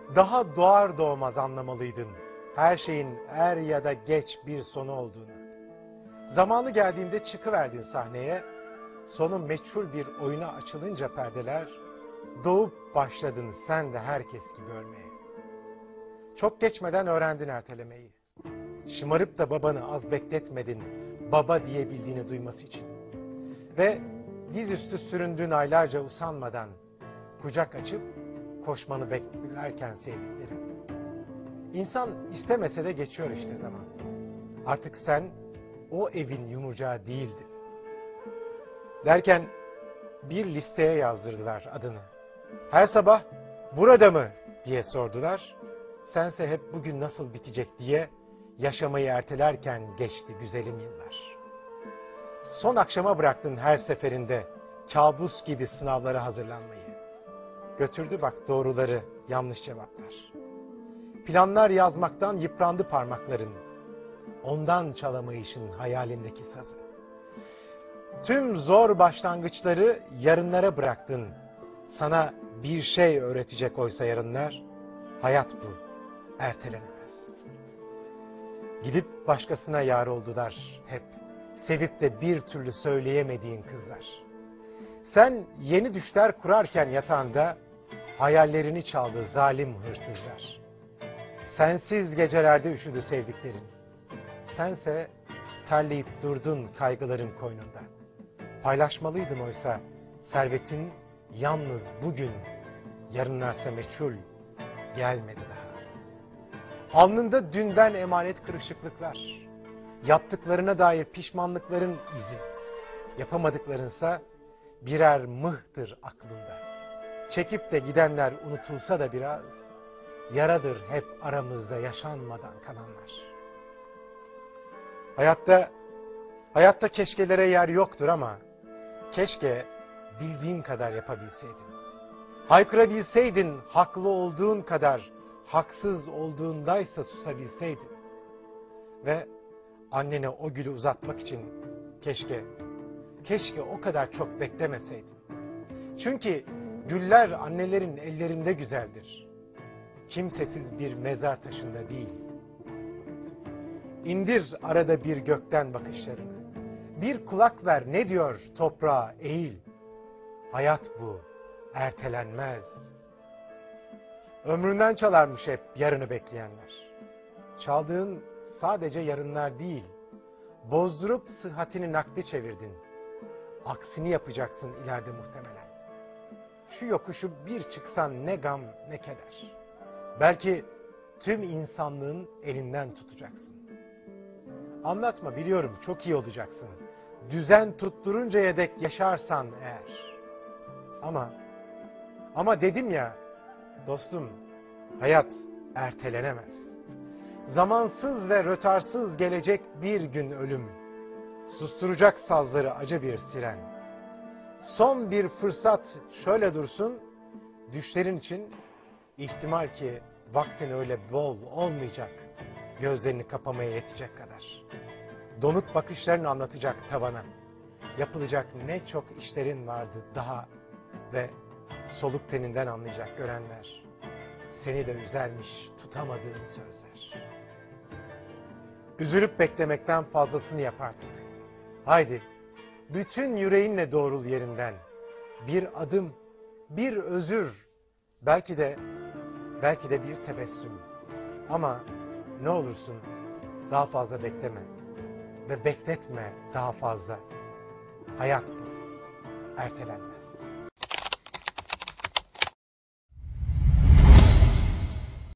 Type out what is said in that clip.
Daha doğar doğmaz anlamalıydın her şeyin er ya da geç bir sonu olduğunu. Zamanı geldiğinde çıkıverdin sahneye, sonu meçhul bir oyuna açılınca perdeler, doğup başladın sen de herkes gibi ölmeye. Çok geçmeden öğrendin ertelemeyi. Şımarıp da babanı az bekletmedin, baba diyebildiğini duyması için. Ve dizüstü süründüğün aylarca usanmadan, kucak açıp koşmanı beklerken sevdiklerin. İnsan istemese de geçiyor işte zaman. Artık sen o evin yumurcağı değildin. Derken bir listeye yazdırdılar adını. Her sabah burada mı diye sordular. Sense hep bugün nasıl bitecek diye yaşamayı ertelerken geçti güzelim yıllar. Son akşama bıraktın her seferinde kabus gibi sınavlara hazırlanmayı. Götürdü bak doğruları yanlış cevaplar. Planlar yazmaktan yıprandı parmakların. Ondan çalamayışın hayalindeki sazı. Tüm zor başlangıçları yarınlara bıraktın. Sana bir şey öğretecek oysa yarınlar. Hayat bu, ertelenemez. Gidip başkasına yar oldular hep. Sevip de bir türlü söyleyemediğin kızlar. Sen yeni düşler kurarken yatağında hayallerini çaldı zalim hırsızlar. Sensiz gecelerde üşüdü sevdiklerin. Sense terleyip durdun kaygıların koynunda. Paylaşmalıydın oysa servetin yalnız bugün, yarınlarsa meçhul gelmedi daha. Alnında dünden emanet kırışıklıklar, yaptıklarına dair pişmanlıkların izi, yapamadıklarınsa birer mıhtır aklında. Çekip de gidenler unutulsa da biraz, yaradır hep aramızda yaşanmadan kalanlar. Hayatta keşkelere yer yoktur ama keşke bildiğin kadar yapabilseydin. Haykırabilseydin haklı olduğun kadar, haksız olduğundaysa susabilseydin. Ve annene o gülü uzatmak için keşke o kadar çok beklemeseydin. Çünkü güller annelerin ellerinde güzeldir. Kimsesiz bir mezar taşında değil. İndir arada bir gökten bakışlarını. Bir kulak ver ne diyor toprağa eğil. Hayat bu, ertelenmez. Ömründen çalarmış hep yarını bekleyenler. Çaldığın sadece yarınlar değil, bozdurup sıhhatini nakdi çevirdin. Aksini yapacaksın ileride muhtemelen. Şu yokuşu bir çıksan ne gam ne keder. Belki tüm insanlığın elinden tutacaksın. Anlatma biliyorum çok iyi olacaksın. Düzen tutturuncaya dek yaşarsan eğer. Ama dedim ya dostum, hayat ertelenemez. Zamansız ve rötarsız gelecek bir gün ölüm. Susturacak sazları acı bir siren. Son bir fırsat şöyle dursun, düşlerin için ihtimal ki vaktin öyle bol olmayacak, gözlerini kapamaya yetecek kadar. Donuk bakışlarını anlatacak tavana. Yapılacak ne çok işlerin vardı daha ve soluk teninden anlayacak görenler. Seni de üzermiş tutamadığın sözler. Üzülüp beklemekten fazlasını yap artık. Haydi, bütün yüreğinle doğrul yerinden. Bir adım, bir özür, belki de bir tebessüm. Ama ne olursun daha fazla bekleme ve bekletme daha fazla. Hayat bu, ertelenmez.